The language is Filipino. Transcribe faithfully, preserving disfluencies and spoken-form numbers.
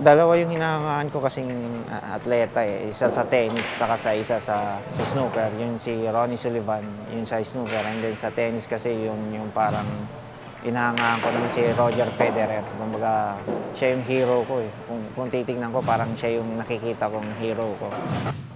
Dalawa yung hinahangaan ko kasing uh, atleta eh. Isa sa tennis, saka sa isa sa, sa snooker. Yun si Ronnie Sullivan, yun sa snooker. And then sa tennis kasi yun yung parang hinahangaan ko naman si Roger Federer. Kumbaga, siya yung hero ko eh. Kung, kung titignan ko, parang siya yung nakikita kong hero ko.